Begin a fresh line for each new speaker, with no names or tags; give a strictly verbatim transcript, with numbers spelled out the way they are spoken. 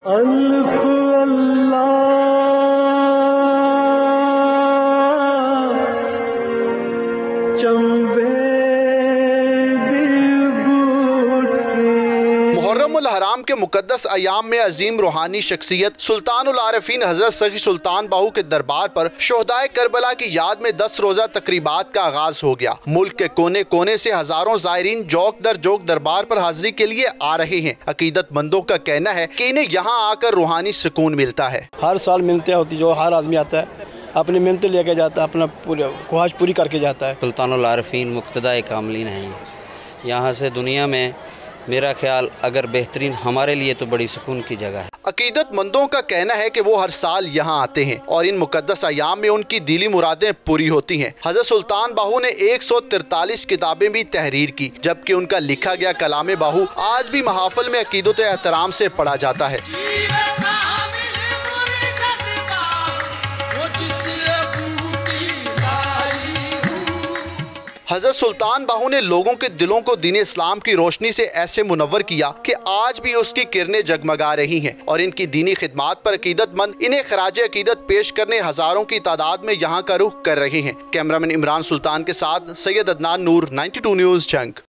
मुहर्रमुल हराम के मुकद्दस अयाम में अजीम रूहानी शख्सियत सुल्तानुल आरिफीन हजरत सगी सुल्तान बाहू के दरबार पर शोहदाए करबला की याद में दस रोजा तकरीबात का आगाज हो गया। मुल्क के कोने कोने से हजारों जायरीन जोक दर जोक दरबार पर हाजिरी के लिए आ रहे हैं। अकीदतमंदों का कहना है कि इन्हें यहाँ आकर रूहानी सुकून मिलता है।
हर साल मिलते होती जो हर आदमी आता है अपनी मिन्नत लेके जाता है, अपना पूरी ख्वाहिश पूरी करके जाता है।
सुल्तानुल आरिफीन मुक्तदा कामलीन हैं। यहाँ से दुनिया में मेरा ख्याल अगर बेहतरीन हमारे लिए तो बड़ी सुकून की जगह है।
अकीदतमंदों का कहना है कि वो हर साल यहाँ आते हैं और इन मुकद्दस अयाम में उनकी दिली मुरादें पूरी होती हैं। हजरत सुल्तान बाहू ने एक सौ तिरतालीस किताबें भी तहरीर की, जबकि उनका लिखा गया कलाम बाहू आज भी महाफिल में अकीदत एहतराम से पढ़ा जाता है। हजरत सुल्तान बाहू ने लोगों के दिलों को दीन इस्लाम की रोशनी से ऐसे मुनव्वर किया कि आज भी उसकी किरणें जगमगा रही हैं और इनकी दीनी खिदमात पर अकीदतमंद इन्हें खराज अकीदत पेश करने हजारों की तादाद में यहाँ का रुख कर रहे हैं। कैमरामैन इमरान सुल्तान के साथ Syed Adnan Noor, ninety two news जंग।